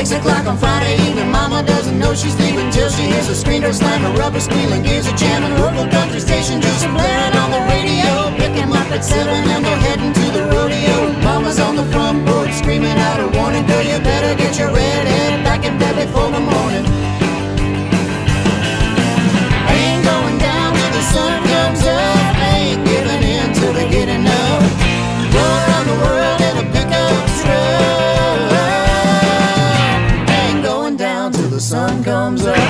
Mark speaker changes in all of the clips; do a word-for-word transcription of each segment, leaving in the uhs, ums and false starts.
Speaker 1: six o'clock on Friday evening. Mama doesn't know she's leaving till she hears the screen door slam, a rubber squealing, gears are jamming, local country station just blaring on the radio. Pick 'em up at seven and they're heading to the rodeo. Mama's on the front porch screaming out a warning, girl, you better get your red head back in bed before the morning. I ain't going down till the sun comes up, I ain't giving in till they get enough. Go around the world in a pickup truck, I ain't going down till the sun comes up.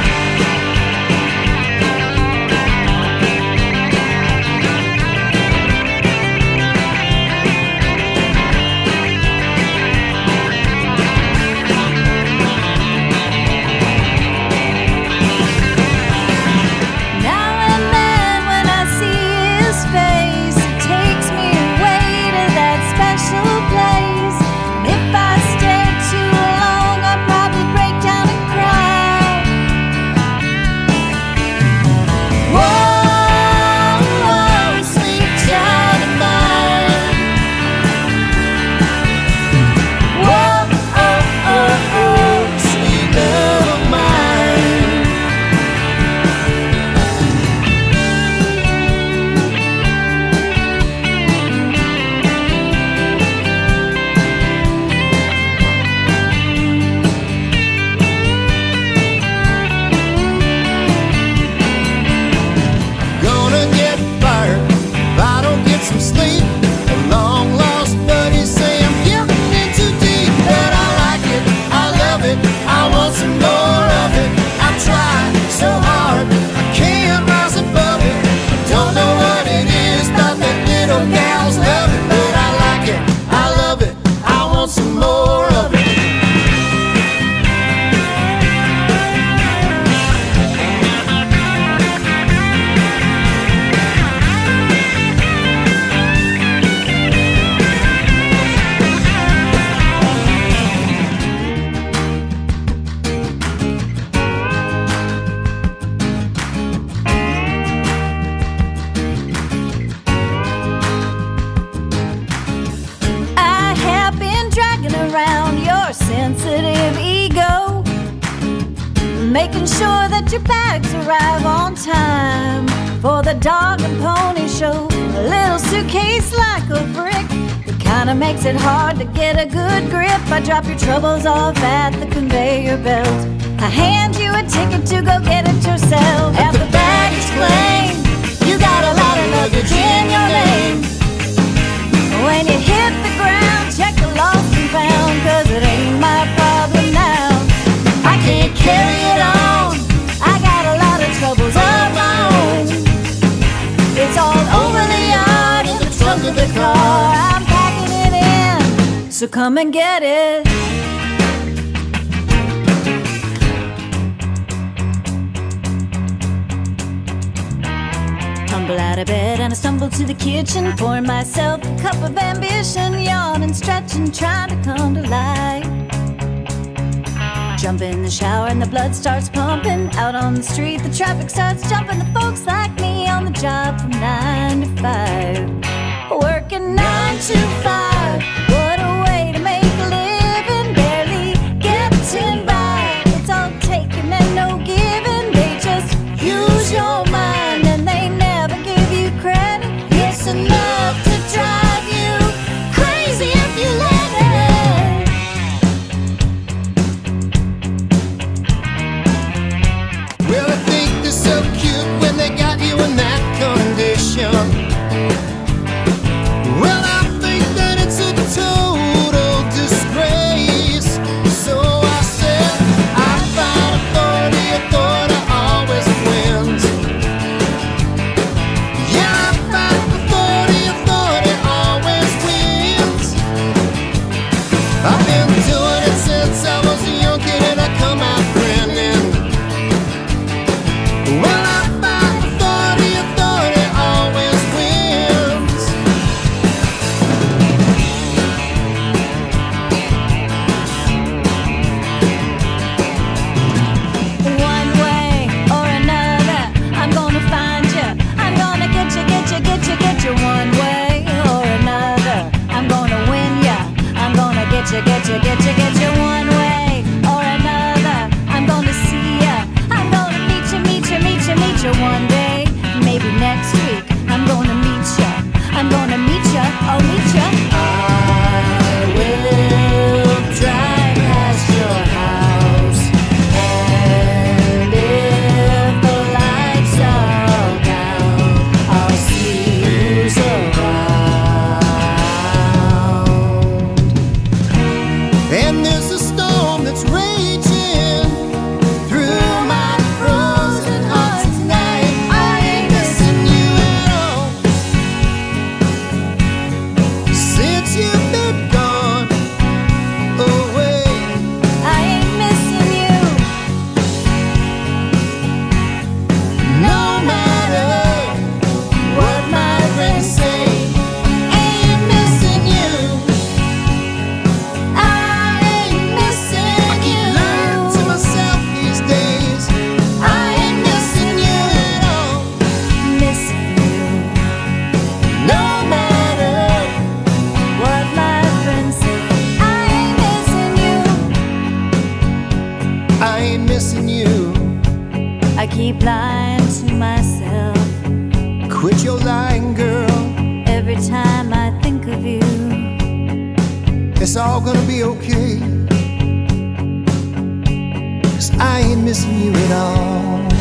Speaker 2: Sensitive ego, making sure that your bags arrive on time for the dog and pony show. A little suitcase like a brick, it kinda makes it hard to get a good grip. I drop your troubles off at the conveyor belt, I hand you a ticket to go get it yourself. At the baggage claim, you got a lot of luggage in your name. When you hit the ground, check the lost and found, cause it ain't my problem now. I can't carry it on, I got a lot of troubles of my own. It's all over the yard, in the trunk of the car, I'm packing it in, so come and get it. Tumble out of bed and I stumble to the kitchen, pouring myself a cup of ambition, yawning, stretching, trying to come to life. Jump in the shower and the blood starts pumping. Out on the street the traffic starts jumping. The folks like me on the job from nine to five, working nine to five. What a way to make a living, barely getting by. It's all taking and no giving. They just use your mind and they never give you credit. It's enough to drive you crazy if you let it.
Speaker 1: Well, I think they're so cute when they got you in that condition. Well, I think that it's a tough
Speaker 2: I'll meet ya.
Speaker 1: I will drive past your house, and if the lights are down, I'll see who's around. And there's a storm that's raging through my frozen heart tonight. I ain't missing you at all. Since you've been gone away,
Speaker 2: I ain't missing you.
Speaker 1: no matter what my friends say, ain't missing you.
Speaker 2: I ain't missing
Speaker 1: I keep lying to
Speaker 2: you.
Speaker 1: myself these days. I ain't missing you at all.
Speaker 2: Missing you.
Speaker 1: No matter.
Speaker 2: What my friends say. I ain't missing you.
Speaker 1: I ain't missing you.
Speaker 2: I keep lying to myself
Speaker 1: Quit your lying, girl.
Speaker 2: every time I think of you.
Speaker 1: It's all gonna be okay, 'cause I ain't missing you at all.